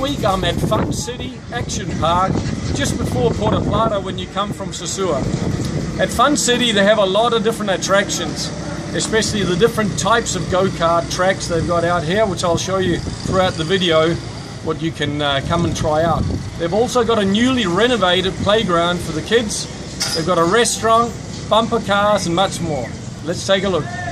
week I'm at Fun City Action Park just before Puerto Plata when you come from Sosua. At Fun City they have a lot of different attractions, especially the different types of go-kart tracks they've got out here, which I'll show you throughout the video what you can come and try out. They've also got a newly renovated playground for the kids. They've got a restaurant, bumper cars and much more. Let's take a look.